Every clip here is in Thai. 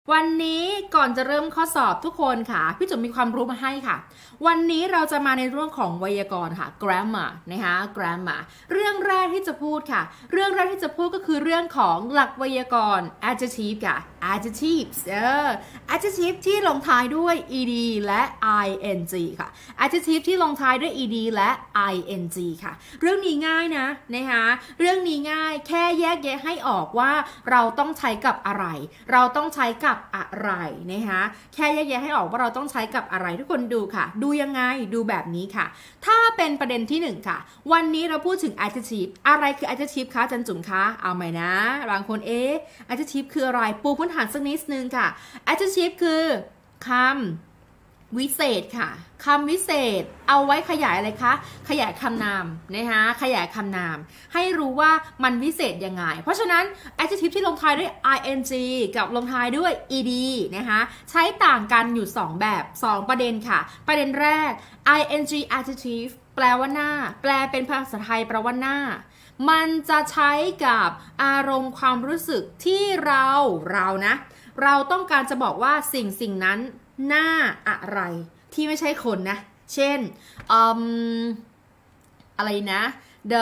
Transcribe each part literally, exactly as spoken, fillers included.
วันนี้ก่อนจะเริ่มข้อสอบทุกคนค่ะพี่จุ๋มมีความรู้มาให้ค่ะวันนี้เราจะมาในเรื่องของไวยากรณ์ค่ะ grammar นะคะ grammar เรื่องแรกที่จะพูดค่ะเรื่องแรกที่จะพูดก็คือเรื่องของหลักไวยากรณ์ adjective ค่ะ adjectives เออ adjective ที่ลงท้ายด้วย ed และ ing ค่ะ adjective ที่ลงท้ายด้วย ed และ ing ค่ะเรื่องนี้ง่ายนะนะคะเรื่องนี้ง่ายแค่แยกแยะให้ออกว่าเราต้องใช้กับอะไรเราต้องใช้กับอะไรนะคะแค่แยกแยะให้ออกว่าเราต้องใช้กับอะไรทุกคนดูค่ะดูยังไงดูแบบนี้ค่ะถ้าเป็นประเด็นที่หนึ่งค่ะวันนี้เราพูดถึง adjective อะไรคือ adjective คะจันจุ๋มคะเอาไหมนะบางคนเอ๊ะ adjective คืออะไรปูพื้นฐานสักนิดนึงค่ะ adjective คือคำวิเศษค่ะคำวิเศษเอาไว้ขยายอะไรคะขยายคำนามนะคะขยายคำนามให้รู้ว่ามันวิเศษยังไงเพราะฉะนั้น adjective ที่ลงท้ายด้วย ing กับลงท้ายด้วย ed นะคะใช้ต่างกันอยู่สองแบบสองประเด็นค่ะประเด็นแรก ing adjective แปลว่าหน้าแปลเป็นภาษาไทยแปลว่าหน้ามันจะใช้กับอารมณ์ความรู้สึกที่เราเรานะเราต้องการจะบอกว่าสิ่งสิ่งนั้นหน้าอะไรที่ไม่ใช่คนนะเช่น um, อะไรนะ the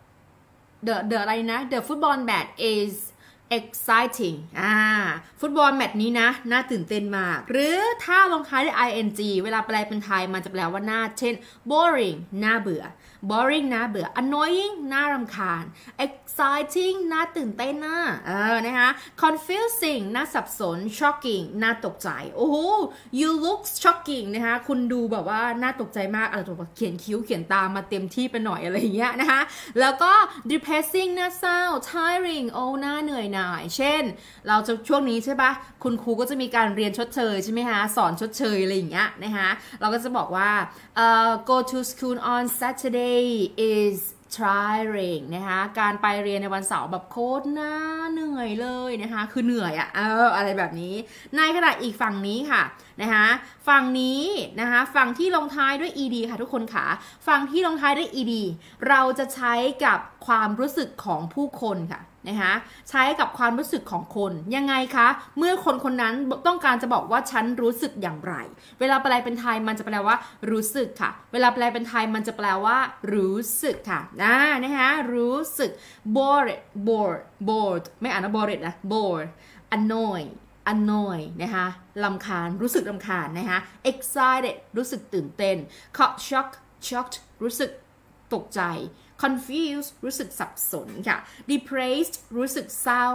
the the อะไรนะ the football match is exciting อ่าฟุตบอลแมตช์นี้นะน่าตื่นเต้นมากหรือถ้าลงท้ายด้วย ing เวลาแปลเป็นไทยมันจะแปลว่าน่าเช่น boring น่าเบื่อ boring น่าเบื่อ annoying น่ารำคาญ exciting น่าตื่นเต้นน่าเออนะคะ confusing น่าสับสน shocking น่าตกใจโอ้โห you look shocking นะคะคุณดูแบบว่าน่าตกใจมากอะไรตัวเขียนคิ้วเขียนตามาเต็มที่ไปหน่อยอะไรอย่างเงี้ยนะคะแล้วก็ depressing น่าเศร้า tiring โอ้น่าเหนื่อยหน่ายเช่นเราจะช่วงนี้ใช่ปะคุณครูก็จะมีการเรียนชดเชยใช่ไหมคะสอนชดเชยอะไรอย่างเงี้ยนะคะเราก็จะบอกว่า uh, go to school on Saturday is tiring นะคะการไปเรียนในวันเสาร์แบบโคตรน่าเหนื่อยเลยนะคะคือเหนื่อยอะเอออะไรแบบนี้ในขณะอีกฝั่งนี้ค่ะนะคะฝั่งนี้นะคะฝั่งที่ลงท้ายด้วย ed ค่ะทุกคนค่ะฝั่งที่ลงท้ายด้วย ed เราจะใช้กับความรู้สึกของผู้คนค่ะนะคะใช้กับความรู้สึกของคนยังไงคะเมื่อคนคนนั้นต้องการจะบอกว่าฉันรู้สึกอย่างไรเวลาแปลเป็นไทยมันจะแปลว่ารู้สึกค่ะเวลาแปลเป็นไทยมันจะแปลว่ารู้สึกค่ะนะนะคะรู้สึก bored bored bored ไม่อ่านว่า bored นะ bored annoy annoy นะคะรำคาญรู้สึกรำคาญนะคะ excited รู้สึกตื่นเต้น shock shocked รู้สึกตกใจconfused รู้สึกสับสนค่ะ depressed รู้สึกเศร้า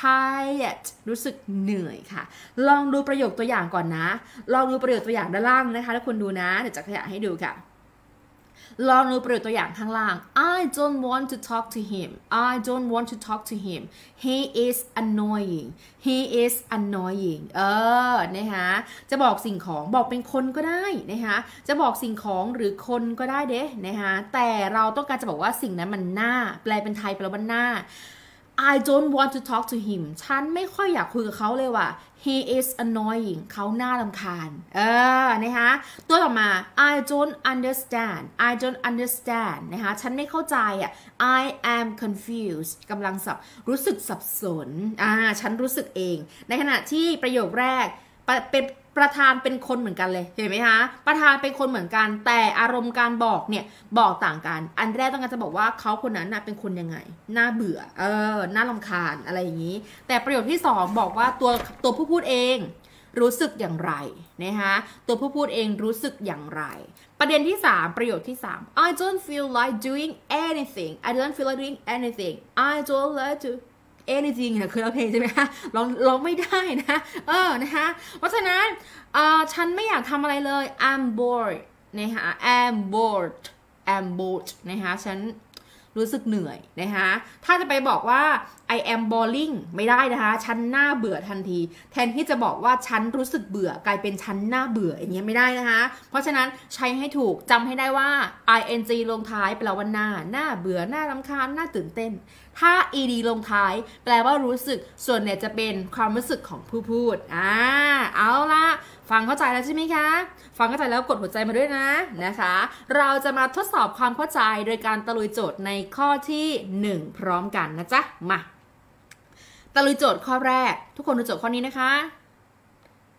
tired รู้สึกเหนื่อยค่ะลองดูประโยคตัวอย่างก่อนนะลองดูประโยคตัวอย่างด้านล่างนะคะถ้าคุณดูนะเดี๋ยวจะขยายให้ดูค่ะลองดูประโยคตัวอย่างข้างล่าง I don't want to talk to him I don't want to talk to him he is annoying he is annoying เออนะคะจะบอกสิ่งของบอกเป็นคนก็ได้นะคะจะบอกสิ่งของหรือคนก็ได้เด้นะคะแต่เราต้องการจะบอกว่าสิ่งนั้นมันน่าแปลเป็นไทยแปลว่าน่า I don't want to talk to him ฉันไม่ค่อยอยากคุยกับเขาเลยว่ะ he is annoying เขาน่ารำคาญเออนะคะตัวต่อมา I don't understand I don't understand นะคะฉันไม่เข้าใจอ่ะ I am confused กำลังสับรู้สึกสับสนอ่าฉันรู้สึกเองในขณะที่ประโยคแรกเป็นประธานเป็นคนเหมือนกันเลยเห็นไหมคะประธานเป็นคนเหมือนกันแต่อารมณ์การบอกเนี่ยบอกต่างกันอันแรกต้องการจะบอกว่าเขาคนนั้นน่ะเป็นคนยังไงน่าเบื่อเออน่ารำคาญอะไรอย่างนี้แต่ประโยคที่สองบอกว่าตัวตัวผู้พูดเองรู้สึกอย่างไรนะคะตัวผู้พูดเองรู้สึกอย่างไรประเด็นที่สามประโยคที่สาม I don't feel like doing anything I don't feel like doing anything I don't like to anything เนี่ยคือเราเพลงใช่ไหมคะร้องร้องไม่ได้นะเออนะคะเพราะฉะนั้นเอ่อฉันไม่อยากทำอะไรเลย I'm bored นะคะ I'm bored I'm bored นะคะฉันรู้สึกเหนื่อยนะคะถ้าจะไปบอกว่า I am boring ไม่ได้นะคะฉันน่าเบื่อทันทีแทนที่จะบอกว่าฉันรู้สึกเบื่อกลายเป็นฉันน่าเบื่ออย่างเงี้ยไม่ได้นะคะเพราะฉะนั้นใช้ให้ถูกจำให้ได้ว่า ing ลงท้ายแปลว่าน่าน่าเบื่อน่ารำคาญน่าตื่นเต้นถ้า ed ลงท้ายแปลว่ารู้สึกส่วนเนี่ยจะเป็นความรู้สึกของผู้พูดอ่าเอาละฟังเข้าใจแล้วใช่ไหมคะฟังเข้าใจแล้วกดหัวใจมาด้วยนะนะคะเราจะมาทดสอบความเข้าใจโดยการตะลุยโจทย์ในข้อที่หนึ่งพร้อมกันนะจ๊ะมาตะลุยโจทย์ข้อแรกทุกคนดูโจทย์ข้อนี้นะคะ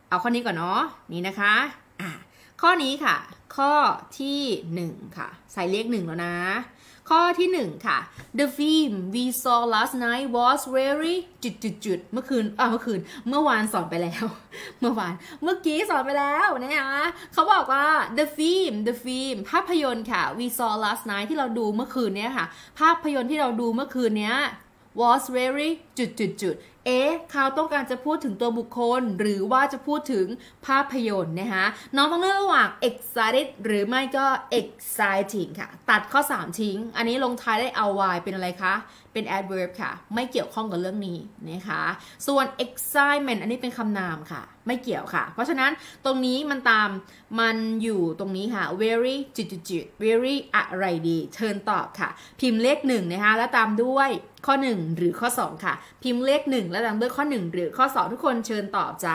เอาข้อนี้ก่อนเนาะนี่นะคะอ่ะข้อนี้ค่ะข้อที่หนึ่งค่ะใส่เลขหนึ่งแล้วนะข้อที่หนึ่งค่ะ The film we saw last night was very จุดจุดจุดเมื่อคืนอ่ะเมื่อคืนเมื่อวานสอนไปแล้วเมื่อวานเมื่อกี้สอนไปแล้วนะคะเขาบอกว่า the film the film ภาพยนตร์ค่ะ we saw last night ที่เราดูเมื่อคืนเนี้ยค่ะภาพยนตร์ที่เราดูเมื่อคืนเนี้ย was very จุดจุดจุดเอ๊ะเขาต้องการจะพูดถึงตัวบุคคลหรือว่าจะพูดถึงภาพยนตร์นะคะน้องต้องเลือกระหว่าง excited หรือไม่ก็ exciting ค่ะตัดข้อสามทิ้งอันนี้ลงท้ายได้ ly เป็นอะไรคะเป็น adverb ค่ะไม่เกี่ยวข้องกับเรื่องนี้นะคะส่วน excitement อันนี้เป็นคำนามค่ะไม่เกี่ยวค่ะเพราะฉะนั้นตรงนี้มันตามมันอยู่ตรงนี้ค่ะ very จุดจุดจุด very อะไรดีเชิญตอบค่ะพิมพ์เลขหนึ่งนะคะแล้วตามด้วยข้อหนึ่งหรือข้อสองค่ะพิมพ์เลขหนึ่งแล้วตามด้วยข้อหนึ่งหรือข้อสองทุกคนเชิญตอบจ้า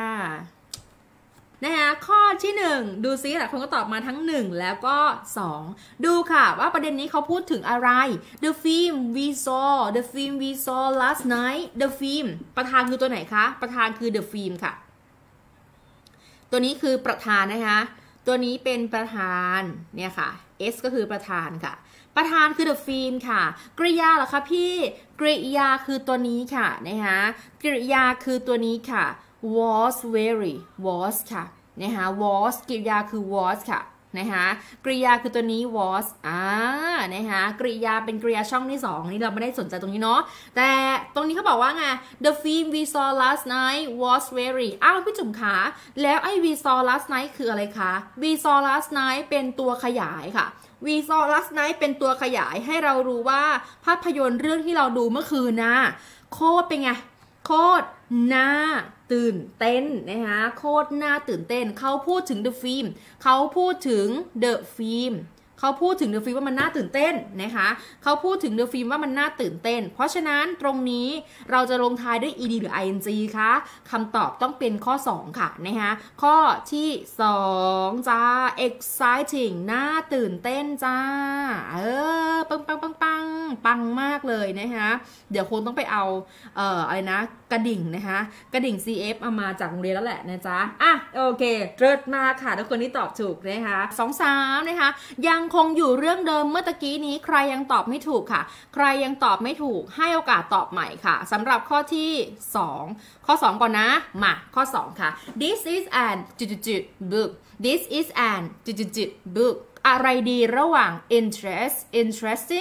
นะคะข้อที่หนึ่งดูซิหลายคนก็ตอบมาทั้งหนึ่งแล้วก็สองดูค่ะว่าประเด็นนี้เขาพูดถึงอะไร The film we saw the film we saw last night the film ประธานคือตัวไหนคะประธานคือ the film ค่ะตัวนี้คือประธานนะคะตัวนี้เป็นประธานเนี่ยค่ะ S ก็คือประธานค่ะประธานคือ the film ค่ะกริยาเหรอคะพี่กริยาคือตัวนี้ค่ะนะคะกริยาคือตัวนี้ค่ะ was very was ค่ะนะคะ was กริยาคือ was ค่ะนะคะกริยาคือตัวนี้ was อ่านะคะกริยาเป็นกริยาช่องที่สองนี่เราไม่ได้สนใจตรงนี้เนาะแต่ตรงนี้เขาบอกว่าไง the film we saw last night was very อ้าวพี่จุ๋มขาแล้วไอ้ we saw last night คืออะไรคะ we saw last night เป็นตัวขยายค่ะWe saw last night เป็นตัวขยายให้เรารู้ว่าภาพยนตร์เรื่องที่เราดูเมื่อคืนนะโคตรเป็นไงโคตรน่าตื่นเต้นนะคะโคตรน่าตื่นเต้นเขาพูดถึง The Film เขาพูดถึง The Film เขาพูดถึง The Film ว่ามันน่าตื่นเต้นนะคะเขาพูดถึง The Film ว่ามันน่าตื่นเต้นเพราะฉะนั้นตรงนี้เราจะลงท้ายด้วย ed หรือ ing คะคำตอบต้องเป็นข้อสองค่ะนะคะข้อที่สองจ้า exciting น่าตื่นเต้นจ้าเออปังปังปังปังปังมากเลยนะคะเดี๋ยวคงต้องไปเอาเอ่ออะไรนะกระดิ่งนะคะกระดิ่ง ซี เอฟ เอามาจากโรงเรียนแล้วแหละนะจ๊ะอ่ะโอเคเลิศมากค่ะทุกคนที่ตอบถูกนะคะสองสามนะคะยังคงอยู่เรื่องเดิมเมื่อตะกี้นี้ใครยังตอบไม่ถูกค่ะใครยังตอบไม่ถูกให้โอกาสตอบใหม่ค่ะสำหรับข้อที่สองข้อสองก่อนนะมาข้อสองค่ะ this is an จุดจุด book this is an จุดจุด book อะไรดีระหว่าง interest interesting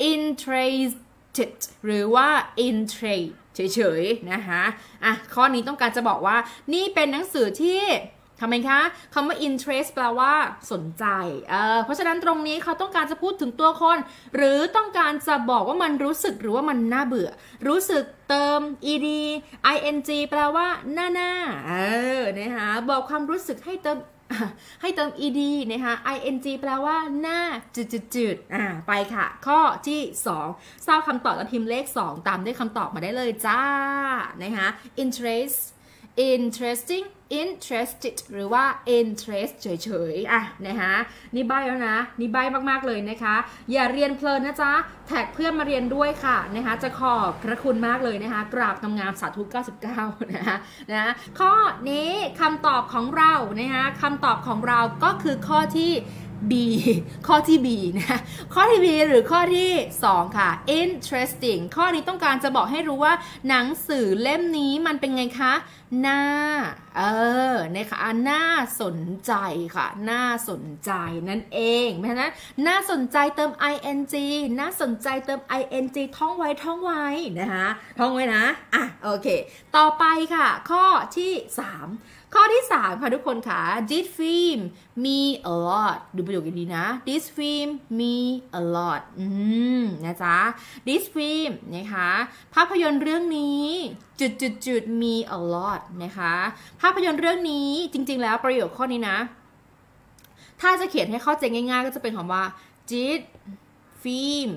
interested หรือว่า intrigueเฉยๆนะคะอ่ะข้อนี้ต้องการจะบอกว่านี่เป็นหนังสือที่ทำไมคะคำว่า interest แปลว่าสนใจเอ่อเพราะฉะนั้นตรงนี้เขาต้องการจะพูดถึงตัวคนหรือต้องการจะบอกว่ามันรู้สึกหรือว่ามันน่าเบื่อรู้สึกเติม ed ing แปลว่าหน้าหน้าเออนะคะบอกความรู้สึกให้เติมให้เติม ed นะคะ ing แปลว่าหน้าจืดๆอ่าไปค่ะข้อที่สองทราบคำตอบแล้วพิมพ์เลขสองตามด้วยคำตอบมาได้เลยจ้านะคะ interest interesting interested หรือว่า interest เฉยๆอ่ะนะคะนี่ใบ้แล้วนะนี่ใบ้มากๆเลยนะคะอย่าเรียนเพลินนะจ๊ะแท็กเพื่อนมาเรียนด้วยค่ะนะคะจะขอบพระคุณมากเลยนะคะกราบงามๆสาธุเก้าสิบเก้านะคะนะข้อนี้คำตอบของเรานะคะคำตอบของเราก็คือข้อที่ B ข้อที่ B นะข้อที่ B หรือข้อที่สองค่ะ interesting ข้อนี้ต้องการจะบอกให้รู้ว่าหนังสือเล่มนี้มันเป็นไงคะน่าเออนะคะน่าสนใจค่ะน่าสนใจนั่นเองเพราะฉะนั้นน่าสนใจเติม ing น่าสนใจเติม ing ท่องไว้ท่องไว้นะคะท่องไว้นะอ่ะโอเคต่อไปค่ะข้อที่สามข้อที่สามค่ะทุกคนค่ะ this film me a lot ดูประโยคดีๆนะ this film me a lot อืมนะจ๊ะ this film นะคะภาพยนตร์เรื่องนี้จุดจุดจุด me a lot นะคะภาพยนตร์เรื่องนี้จริงๆแล้วประโยคข้อนี้นะถ้าจะเขียนให้เข้าใจง่ายๆก็จะเป็นคำว่า this film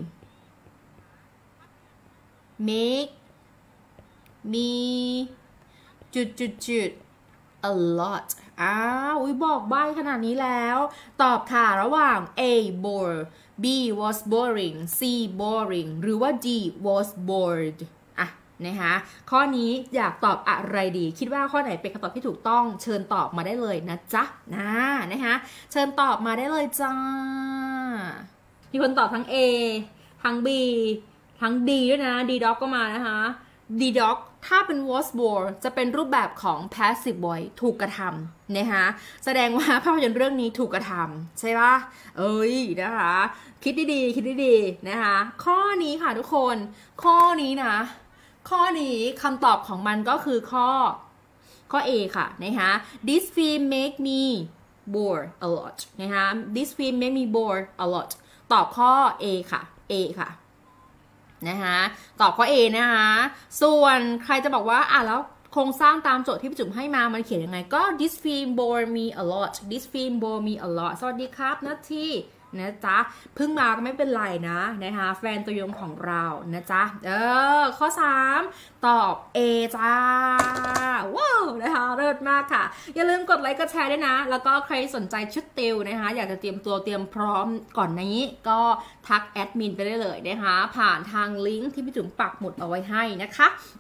make me จุดจุดจุดa lot อ้าวอุ๊ยบอกใบ้ขนาดนี้แล้วตอบค่ะระหว่าง A bore B was boring C boring หรือว่า D was bored อ่ะนะคะข้อนี้อยากตอบอะไรดีคิดว่าข้อไหนเป็นคำตอบที่ถูกต้องเชิญตอบมาได้เลยนะจ๊ะนะนะคะเชิญตอบมาได้เลยจ้ามีคนตอบทั้ง A ทั้ง B ทั้ง D ด้วยนะ D dog ก็มานะคะ D dog ถ้าเป็น was born จะเป็นรูปแบบของ passive voice ถูกกระทำนะคะแสดงว่าภาพยนตร์เรื่องนี้ถูกกระทำใช่ปะเอ้ยนะคะคิดดีๆคิดดีๆนะคะข้อนี้ค่ะทุกคนข้อนี้นะข้อนี้คำตอบของมันก็คือข้อข้อ A ค่ะนะคะ this film make me bored a lot นะคะ this film make me bored a lot ตอบข้อ A ค่ะ A ค่ะนะคะตอบข้อ A นะคะส่วนใครจะบอกว่าอ่ะแล้วโครงสร้างตามโจทย์ที่พี่จุ๋มให้มามันเขียนยังไงก็ this film bore me a lot this film bore me a lot สวัสดีครับนัทที่นะจ๊ะเพิ่งมาก็ไม่เป็นไรนะนะคะแฟนตัวยงของเรานะจ๊ะเออข้อสามตอบ A จ้าว้าวนะคะเลิศมากค่ะอย่าลืมกดไลค์กดแชร์ด้วยนะแล้วก็ใครสนใจชุดติวนะคะอยากจะเตรียมตัวเตรียมพร้อมก่อนนี้ก็ทักแอดมินไปได้เลยนะคะผ่านทางลิงก์ที่พี่จุ๋มปักหมุดเอาไว้ให้นะคะ